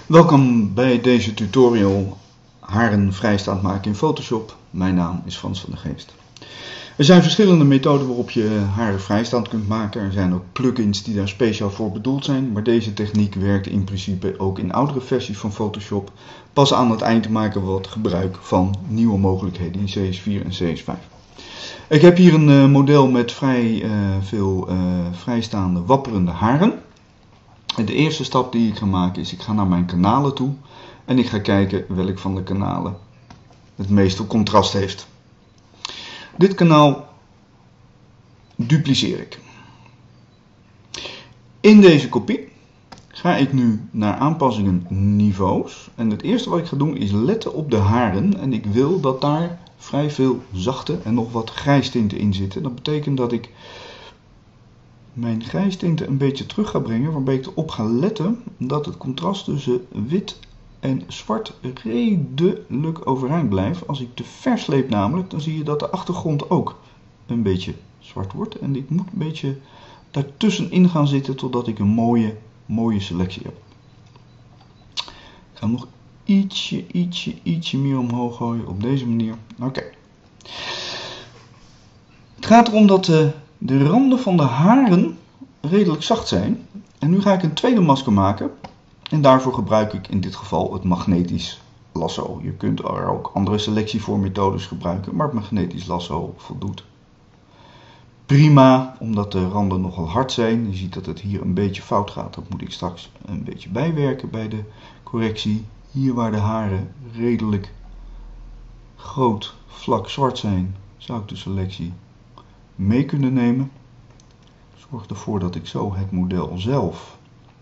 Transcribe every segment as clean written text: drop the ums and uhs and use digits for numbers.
Welkom bij deze tutorial haren vrijstaand maken in Photoshop. Mijn naam is Frans van der Geest. Er zijn verschillende methoden waarop je haren vrijstaand kunt maken. Er zijn ook plugins die daar speciaal voor bedoeld zijn, maar deze techniek werkt in principe ook in oudere versies van Photoshop. Pas aan het eind maken we wat gebruik van nieuwe mogelijkheden in CS4 en CS5. Ik heb hier een model met vrij veel vrijstaande wapperende haren. En de eerste stap die ik ga maken is, ik ga naar mijn kanalen toe en ik ga kijken welk van de kanalen het meeste contrast heeft. Dit kanaal dupliceer ik. In deze kopie ga ik nu naar aanpassingen niveaus en het eerste wat ik ga doen is letten op de haren en ik wil dat daar vrij veel zachte en nog wat grijstinten in zitten. Dat betekent dat ik mijn grijstinten een beetje terug ga brengen, waarbij ik erop ga letten dat het contrast tussen wit en zwart redelijk overeind blijft. Als ik te ver sleep namelijk, dan zie je dat de achtergrond ook een beetje zwart wordt. En dit moet een beetje daartussenin gaan zitten totdat ik een mooie selectie heb. Ik ga nog ietsje meer omhoog gooien op deze manier. Oké. Het gaat erom dat de randen van de haren redelijk zacht zijn. En nu ga ik een tweede masker maken. En daarvoor gebruik ik in dit geval het magnetisch lasso. Je kunt er ook andere selectievoormethodes gebruiken, maar het magnetisch lasso voldoet prima, omdat de randen nogal hard zijn. Je ziet dat het hier een beetje fout gaat. Dat moet ik straks een beetje bijwerken bij de correctie. Hier waar de haren redelijk groot, vlak zwart zijn, zou ik de selectie mee kunnen nemen. Zorg ervoor dat ik zo het model zelf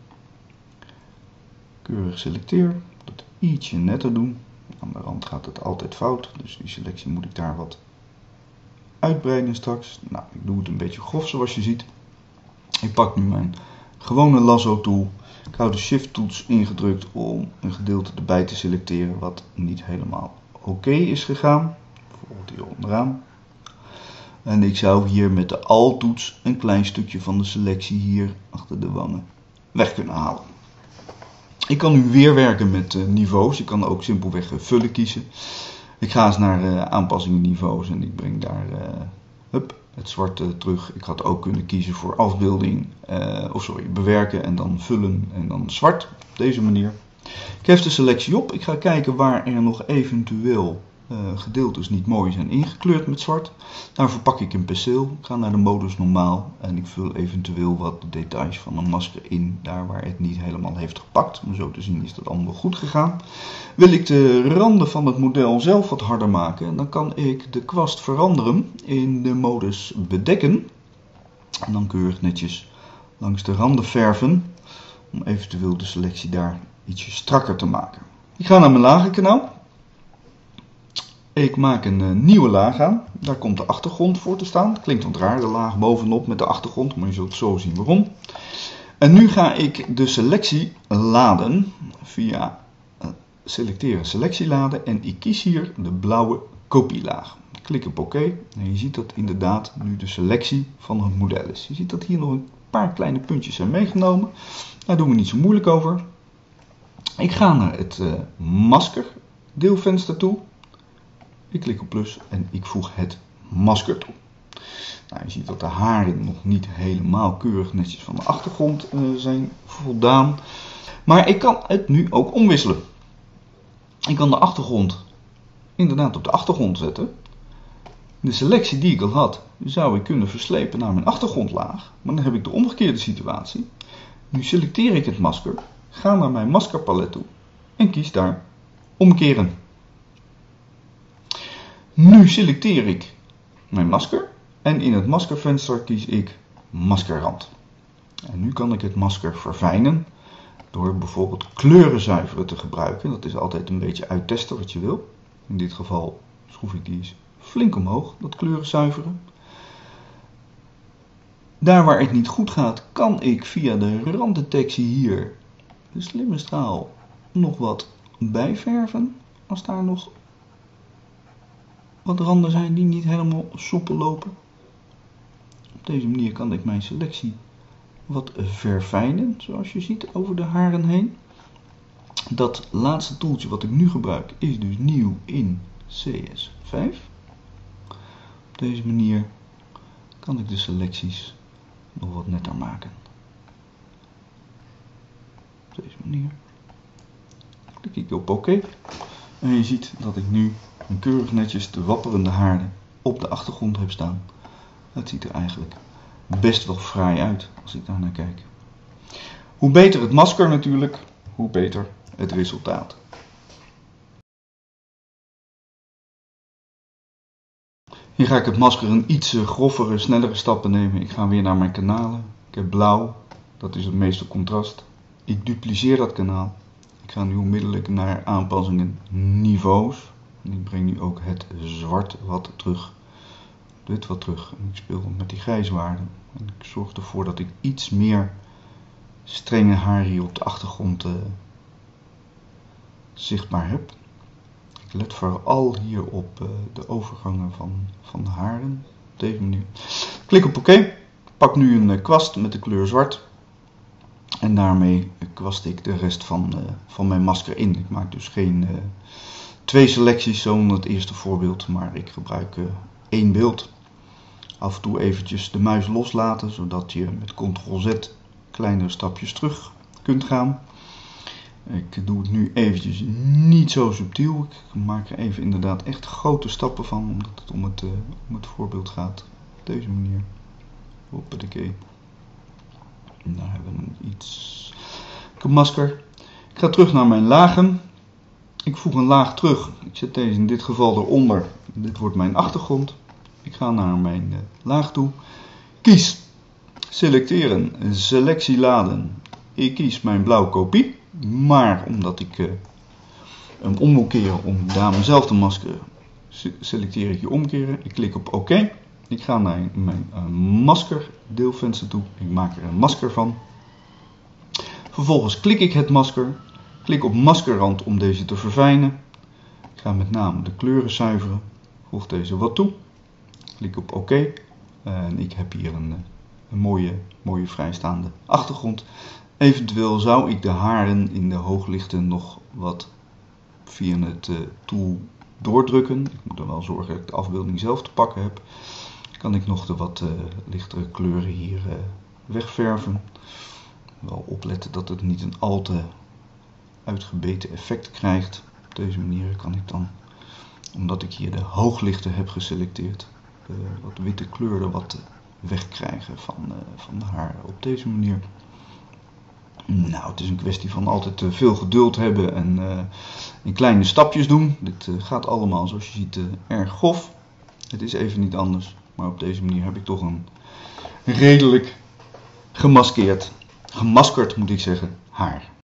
keurig selecteer. Dat ietsje netter doen. Aan de rand gaat het altijd fout, dus die selectie moet ik daar wat uitbreiden straks. Nou, ik doe het een beetje grof zoals je ziet. Ik pak nu mijn gewone lasso tool. Ik hou de shift toets ingedrukt om een gedeelte erbij te selecteren wat niet helemaal oké is gegaan. Bijvoorbeeld hier onderaan. En ik zou hier met de Alt toets een klein stukje van de selectie hier achter de wangen weg kunnen halen. Ik kan nu weer werken met niveaus. Ik kan ook simpelweg vullen kiezen. Ik ga eens naar aanpassingen niveaus en ik breng daar het zwarte terug. Ik had ook kunnen kiezen voor afbeelding, bewerken en dan vullen en dan zwart. Op deze manier. Ik hef de selectie op. Ik ga kijken waar er nog eventueel gedeeltes niet mooi zijn ingekleurd met zwart. Daarvoor pak ik een penseel, ik ga naar de modus normaal en ik vul eventueel wat details van een masker in, daar waar het niet helemaal heeft gepakt. Om zo te zien is dat allemaal goed gegaan. Wil ik de randen van het model zelf wat harder maken, dan kan ik de kwast veranderen in de modus bedekken. En dan keurig netjes langs de randen verven, om eventueel de selectie daar ietsje strakker te maken. Ik ga naar mijn lagenkanaal. Ik maak een nieuwe laag aan. Daar komt de achtergrond voor te staan. Klinkt wat raar, de laag bovenop met de achtergrond, maar je zult zo zien waarom. En nu ga ik de selectie laden via selecteren, selectie laden. En ik kies hier de blauwe kopielaag. Ik klik op oké en je ziet dat inderdaad nu de selectie van het model is. Je ziet dat hier nog een paar kleine puntjes zijn meegenomen. Daar doen we niet zo moeilijk over. Ik ga naar het masker deelvenster toe. Ik klik op plus en ik voeg het masker toe. Nou, je ziet dat de haren nog niet helemaal keurig netjes van de achtergrond zijn voldaan. Maar ik kan het nu ook omwisselen. Ik kan de achtergrond inderdaad op de achtergrond zetten. De selectie die ik al had, zou ik kunnen verslepen naar mijn achtergrondlaag. Maar dan heb ik de omgekeerde situatie. Nu selecteer ik het masker, ga naar mijn maskerpalet toe en kies daar omkeren. Nu selecteer ik mijn masker en in het maskervenster kies ik maskerrand. En nu kan ik het masker verfijnen door bijvoorbeeld kleurenzuiveren te gebruiken. Dat is altijd een beetje uittesten wat je wil. In dit geval schroef ik die eens flink omhoog, dat kleurenzuiveren. Daar waar het niet goed gaat, kan ik via de randdetectie hier, de slimme straal, nog wat bijverven. Als daar nog wat randen zijn die niet helemaal soepel lopen. Op deze manier kan ik mijn selectie wat verfijnen, zoals je ziet, over de haren heen. Dat laatste toeltje wat ik nu gebruik is dus nieuw in CS5. Op deze manier kan ik de selecties nog wat netter maken. Op deze manier. Klik ik op OK. En je ziet dat ik nu een keurig netjes de wapperende haarden op de achtergrond heb staan. Het ziet er eigenlijk best wel fraai uit als ik daar naar kijk. Hoe beter het masker natuurlijk, hoe beter het resultaat. Hier ga ik het masker een iets groffere, snellere stappen nemen. Ik ga weer naar mijn kanalen. Ik heb blauw, dat is het meeste contrast. Ik dupliceer dat kanaal. Ik ga nu onmiddellijk naar aanpassingen niveaus. En ik breng nu ook het zwart wat terug. Dit wat terug. En ik speel met die grijswaarden. En ik zorg ervoor dat ik iets meer strenge haar hier op de achtergrond zichtbaar heb. Ik let vooral hier op de overgangen van de haren. Op deze manier. Klik op OK. Ik pak nu een kwast met de kleur zwart. En daarmee kwast ik de rest van mijn masker in. Ik maak dus geen twee selecties zoals het eerste voorbeeld, maar ik gebruik één beeld. Af en toe eventjes de muis loslaten, zodat je met Ctrl-Z kleinere stapjes terug kunt gaan. Ik doe het nu eventjes niet zo subtiel. Ik maak er even inderdaad echt grote stappen van, omdat het om het voorbeeld gaat. Op deze manier. Hoppakee. Daar hebben we nog iets. Ik heb masker. Ik ga terug naar mijn lagen. Ik voeg een laag terug. Ik zet deze in dit geval eronder. Dit wordt mijn achtergrond. Ik ga naar mijn laag toe. Kies. Selecteren. Selectie laden. Ik kies mijn blauwe kopie. Maar omdat ik hem om wil keren om mezelf te maskeren, selecteer ik je omkeren. Ik klik op OK. Ik ga naar mijn masker deelvenster toe. Ik maak er een masker van. Vervolgens klik ik het masker. Klik op maskerrand om deze te verfijnen. Ik ga met name de kleuren zuiveren. Voeg deze wat toe. Klik op OK. En ik heb hier een mooie vrijstaande achtergrond. Eventueel zou ik de haren in de hooglichten nog wat via het tool doordrukken. Ik moet dan wel zorgen dat ik de afbeelding zelf te pakken heb. Kan ik nog de wat lichtere kleuren hier wegverven. Wel opletten dat het niet een al te uitgebeten effect krijgt. Op deze manier kan ik dan, omdat ik hier de hooglichten heb geselecteerd, wat witte kleur er wat wegkrijgen van de haren. Op deze manier. Nou, het is een kwestie van altijd veel geduld hebben en in kleine stapjes doen. Dit gaat allemaal, zoals je ziet, erg grof. Het is even niet anders, maar op deze manier heb ik toch een redelijk gemaskerd moet ik zeggen, haar.